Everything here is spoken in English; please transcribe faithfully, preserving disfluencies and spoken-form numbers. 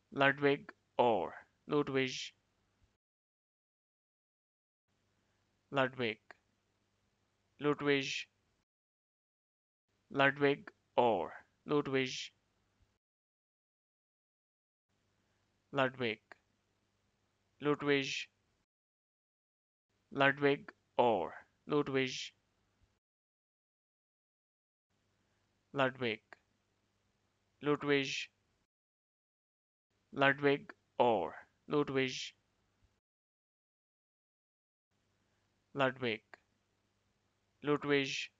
Ludwig or Ludwig, Ludwig, Ludwig, Ludwig or Ludwig, Ludwig, Ludwig, Ludwig or Ludwig, Ludwig, Ludwig, Ludwig or Ludwig, Ludwig, Ludwig,